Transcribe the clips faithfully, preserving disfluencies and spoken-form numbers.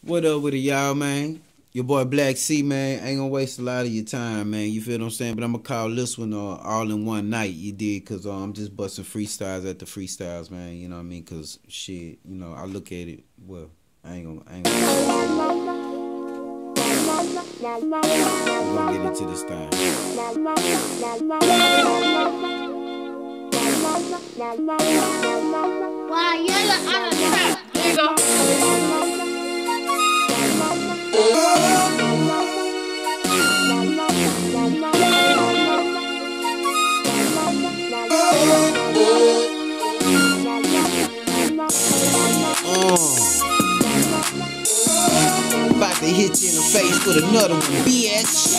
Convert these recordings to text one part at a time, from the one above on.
What up with it, y'all, man? Your boy Black C, man. Ain't gonna waste a lot of your time, man. You feel what I'm saying? But I'm gonna call this one uh, all in one night, you did? Because uh, I'm just busting freestyles at the freestyles, man. You know what I mean? Because, shit, you know, I look at it, well, I ain't gonna, I ain't gonna. We're gonna get into this thing. Why, yeah, I'm a trap. Here you go. About to hit you in the face with another one, bitch.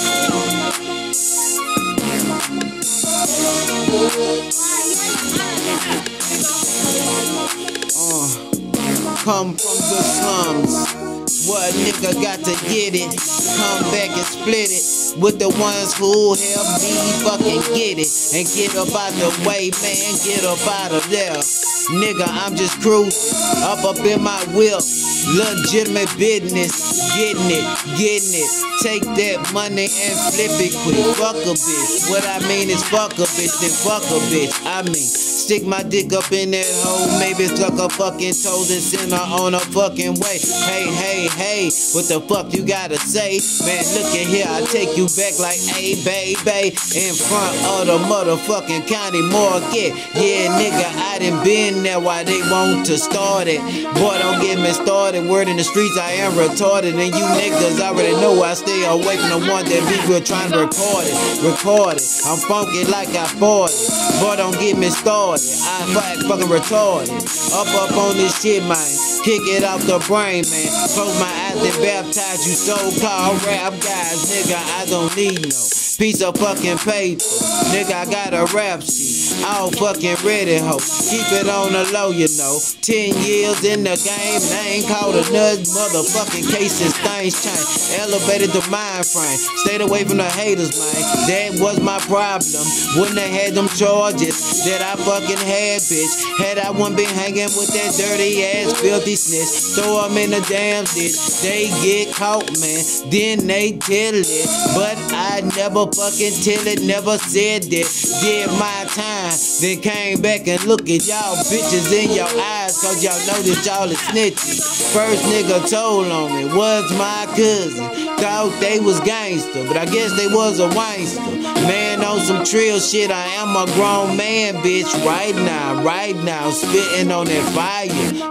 Uh, come from the slums. What nigga got to get it? Come back and split it with the ones who help me fucking get it. And get up out the way, man, get up out of there. Nigga, I'm just cruising, up up in my whip. Legitimate business, getting it, getting it. Take that money and flip it quick. Fuck a bitch. What I mean is fuck a bitch, then fuck a bitch. I mean, stick my dick up in that hole, maybe suck a fucking toes and send her on a fucking way. Hey, hey, hey, what the fuck you gotta say? Man, look at here, I take you back like, hey, baby, in front of the motherfucking county morgue. Yeah, nigga, I done been there while they want to start it. Boy, don't get me started. Word in the streets, I am retarded. And you niggas already know I stay away from the one that be real trying to record it. Record it. I'm funky like I fought it. Boy, don't get me started. I fight fucking retarded. Up up on this shit, man. Kick it out the brain, man. Close my eyes and baptize you so-called rap guys. Nigga, I don't need no piece of fucking paper. Nigga, I got a rap sheet. All fucking ready, ho. Keep it on the low, you know. Ten years in the game, they ain't called a nut. Motherfucking cases, things change. Elevated the mind frame. Stayed away from the haters, man. That was my problem. Wouldn't have had them charges that I fucking had, bitch. Had I one been hanging with that dirty ass filthy snitch. Throw them in the damn ditch. They get caught, man. Then they tell it. But I never fucking tell it. Never said that. Did my time. Then came back and look at y'all bitches in your eyes, cause y'all know that y'all is snitches. First nigga told on me was my cousin. Thought they was gangster, but I guess they was a wankster. Man, on some trill shit, I am a grown man, bitch. Right now, right now, spitting on that fire,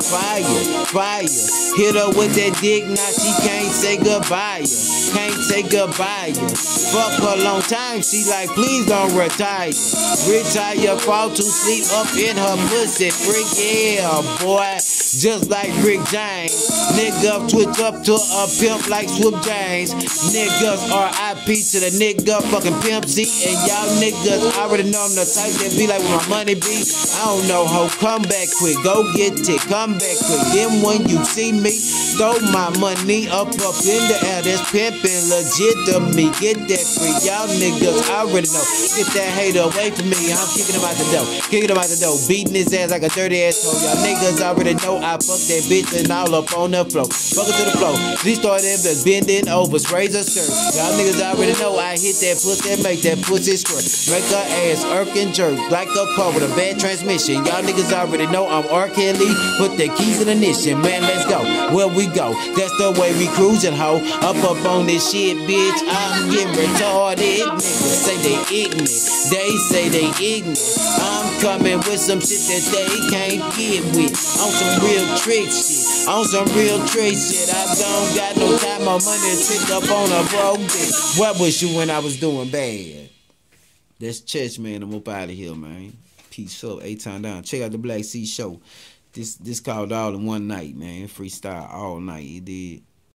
fire, fire. Hit her with that dick, now she can't say goodbye. Can't say goodbye. Fuck her long time, she like, please don't retire. Retire, fall to sleep up in her pussy, freak, yeah, boy. Just like Rick James. Nigga switch up to a pimp like Swoop James. Niggas R I P to the nigga fucking Pimp C. And y'all niggas already know I'm the type that be like where my money be. I don't know, ho, come back quick, go get it, come back quick. Then when you see me, throw my money up up in the air. That's pimpin' legit to me. Get that free, y'all niggas already know. Get that hater away from me. I'm kicking him out the door, kicking him out the door, beating his ass like a dirty asshole. Y'all niggas already know I fuck that bitch and all up on the floor. Fuck it to the floor. She started bending over, sprays her skirt. Y'all niggas already know I hit that pussy and make that pussy squirt. Make her ass irk and jerk like a car with a bad transmission. Y'all niggas already know I'm R. Kelly. Put the keys in ignition, man. Let's go. Where we go? That's the way we cruising, ho. Up up on this shit, bitch. I'm getting retarded. Niggas say they ignorant. They say they ignorant. I'm coming with some shit that they can't get with. On some real trick shit. On some real trick shit. I don't got no time or money to trick up on a broke bitch. What was you when I was doing bad? That's Church, man. I'm up out of here, man. Peace up. Eight time down. Check out the Black C show. This this called All in One Night, man. Freestyle all night. You did.